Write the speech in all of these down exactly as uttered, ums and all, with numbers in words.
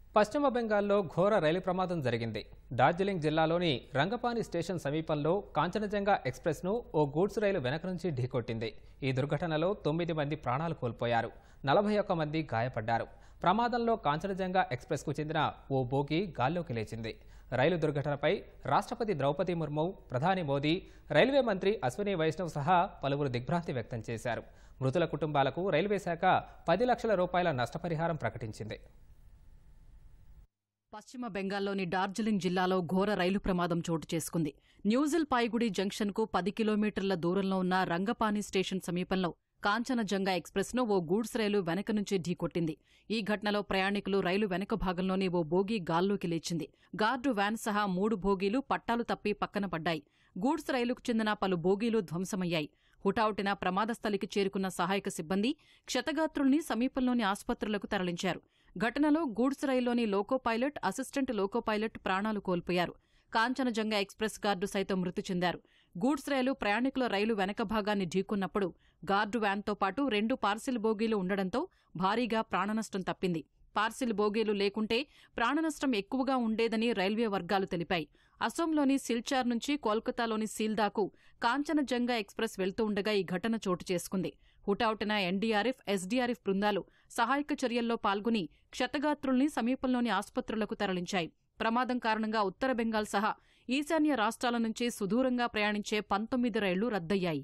పశ్చిమ బెంగాల్లో ఘోర రైలు ప్రమాదం జరిగింది. డార్జిలింగ్ జిల్లాలోని రంగపాని స్టేషన్ సమీపంలో కాంచనజంగా ఎక్స్ప్రెస్ను ఓ గూడ్స్ రైలు వెనక నుంచి ఢీకొట్టింది. ఈ దుర్ఘటనలో తొమ్మిది మంది ప్రాణాలు కోల్పోయారు, నలభై ఒక్క మంది గాయపడ్డారు. ప్రమాదంలో కాంచనజంగా ఎక్స్ప్రెస్కు చెందిన ఓ బోగి గాల్లోకి లేచింది. రైలు దుర్ఘటనపై రాష్ట్రపతి ద్రౌపది ముర్ము, ప్రధాని మోదీ, రైల్వే మంత్రి అశ్విని వైష్ణవ్ సహా పలువురు దిగ్భ్రాంతి వ్యక్తం చేశారు. మృతుల కుటుంబాలకు రైల్వే శాఖ పది లక్షల రూపాయల నష్టపరిహారం ప్రకటించింది. పశ్చిమ బెంగాల్లోని డార్జిలింగ్ జిల్లాలో ఘోర రైలు ప్రమాదం చోటు చేసుకుంది. న్యూజిల్ పాయిగుడి జంక్షన్కు పది కిలోమీటర్ల దూరంలో ఉన్న రంగపాని స్టేషన్ సమీపంలో కాంచనజంగా ఎక్స్ప్రెస్ను ఓ గూడ్స్ రైలు వెనక నుంచి ఢీకొట్టింది. ఈ ఘటనలో ప్రయాణికులు రైలు వెనక భాగంలోని ఓ బోగీ గాల్లోకి లేచింది. గార్డు వ్యాన్ సహా మూడు బోగీలు పట్టాలు తప్పి పక్కన పడ్డాయి. గూడ్స్ రైలుకు చెందిన పలు బోగీలు ధ్వంసమయ్యాయి. హుటాహుటిన ప్రమాదస్థలికి చేరుకున్న సహాయక సిబ్బంది క్షతగాత్రుల్ని సమీపంలోని ఆసుపత్రులకు తరలించారు. ఘటనలో గూడ్స్ రైల్లోని loco pilot, assistant loco pilot ప్రాణాలు కోల్పోయారు. కాంచనజంగా ఎక్స్ప్రెస్ గార్డు సైతం మృతి చెందారు. గూడ్స్ రైలు ప్రయాణికుల రైలు వెనక భాగాన్ని ఢీకొన్నప్పుడు గార్డు వ్యాన్తో పాటు రెండు పార్సిల్ బోగీలు ఉండడంతో భారీగా ప్రాణనష్టం తప్పింది. పార్సిల్ బోగీలు లేకుంటే ప్రాణనష్టం ఎక్కువగా ఉండేదని రైల్వే వర్గాలు తెలిపాయి. అసోంలోని సిల్చార్ నుంచి కోల్కతాలోని సీల్దాకు కాంచనజంగా ఎక్స్ప్రెస్ వెళ్తూ ఉండగా ఈ ఘటన చోటు చేసుకుంది. హుటాహుటిన ఎన్డీఆర్ఎఫ్, ఎస్డీఆర్ఎఫ్ బృందాలు సహాయక చర్యల్లో పాల్గొని క్షతగాత్రుల్ని సమీపంలోని ఆసుపత్రులకు తరలించాయి. ప్రమాదం కారణంగా ఉత్తర బెంగాల్ సహా ఈశాన్య రాష్ట్రాల నుంచి సుదూరంగా ప్రయాణించే పంతొమ్మిది రైళ్లు రద్దయ్యాయి.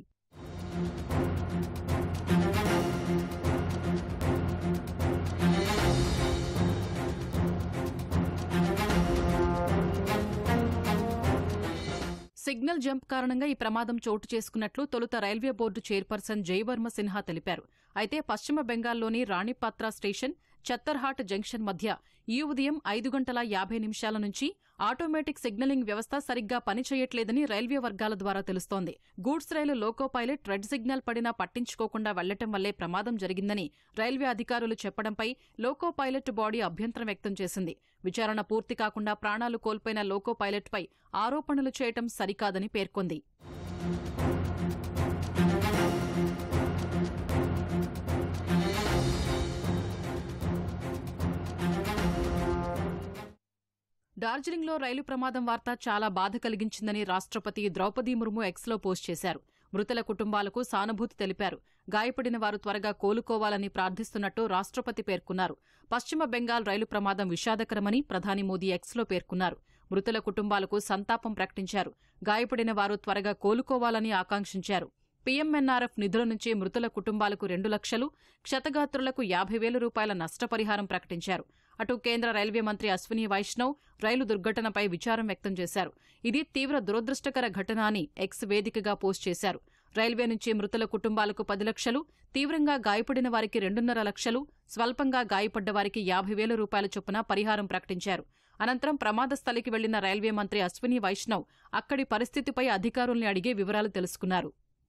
సిగ్నల్ జంప్ కారణంగా ఈ ప్రమాదం చోటు చేసుకున్నట్లు తొలుత railway board chairperson Jaya Varma Sinha తెలిపారు. అయితే పశ్చిమ బెంగాల్లోని రాణిపాత్ర స్టేషన్, చత్తర్హాట్ జంక్షన్ మధ్య ఈ ఉదయం ఐదు గంటల యాభై నిమిషాల నుంచి ఆటోమేటిక్ సిగ్నలింగ్ వ్యవస్థ సరిగ్గా పనిచేయట్లేదని రైల్వే వర్గాల ద్వారా తెలుస్తోంది. గూడ్స్ రైలు లోకో పైలట్ రెడ్ సిగ్నల్ పడినా పట్టించుకోకుండా వెళ్లటం వల్లే ప్రమాదం జరిగిందని రైల్వే అధికారులు చెప్పడంపై లోకో పైలట్ బాడీ అభ్యంతరం వ్యక్తం చేసింది. విచారణ పూర్తి కాకుండా ప్రాణాలు కోల్పోయిన లోకో పైలట్పై ఆరోపణలు చేయటం సరికాదని పేర్కొంది. డార్జిలింగ్లో రైలు ప్రమాదం వార్త చాలా బాధ కలిగించిందని రాష్ట్రపతి ద్రౌపది ముర్ము ఎక్స్లో పోస్ట్ చేశారు. మృతుల కుటుంబాలకు సానుభూతి తెలిపారు. గాయపడిన వారు త్వరగా కోలుకోవాలని ప్రార్థిస్తున్నట్టు రాష్ట్రపతి పేర్కొన్నారు. పశ్చిమ బెంగాల్ రైలు ప్రమాదం విషాదకరమని ప్రధాని మోదీ ఎక్స్లో పేర్కొన్నారు. మృతుల కుటుంబాలకు సంతాపం ప్రకటించారు. గాయపడిన వారు త్వరగా కోలుకోవాలని ఆకాంక్షించారు. పీఎంఎన్ఆర్ఎఫ్ నిధుల నుంచి మృతుల కుటుంబాలకు రెండు లక్షలు, క్షతగాత్రులకు యాభై వేల రూపాయల నష్టపరిహారం ప్రకటించారు. అటు కేంద్ర రైల్వే మంత్రి అశ్విని వైష్ణవ్ రైలు దుర్ఘటనపై విచారం వ్యక్తం చేశారు. ఇది తీవ్ర దురదృష్టకర ఘటన అని ఎక్స్ వేదికగా పోస్ట్ చేశారు. రైల్వే నుంచి మృతుల కుటుంబాలకు పది లక్షలు, తీవ్రంగా గాయపడిన వారికి రెండున్నర లక్షలు, స్వల్పంగా గాయపడ్డ వారికి యాభై వేల రూపాయల చొప్పున పరిహారం ప్రకటించారు. అనంతరం ప్రమాద స్థలికి వెళ్లిన రైల్వే మంత్రి అశ్విని వైష్ణవ్ అక్కడి పరిస్థితిపై అధికారుల్ని అడిగి వివరాలు తెలుసుకున్నారు.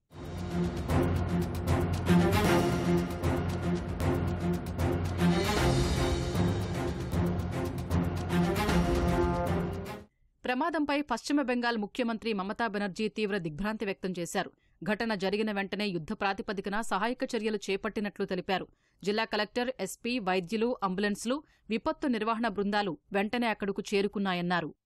ప్రమాదంపై పశ్చిమ బెంగాల్ ముఖ్యమంత్రి మమతా బెనర్జీ తీవ్ర దిగ్భ్రాంతి వ్యక్తం చేశారు. ఘటన జరిగిన వెంటనే యుద్ధ ప్రాతిపదికన సహాయక చర్యలు చేపట్టినట్లు తెలిపారు. జిల్లా కలెక్టర్, ఎస్పీ, వైద్యులు, అంబులెన్స్లు, విపత్తు నిర్వహణ బృందాలు వెంటనే అక్కడకు చేరుకున్నాయన్నారు.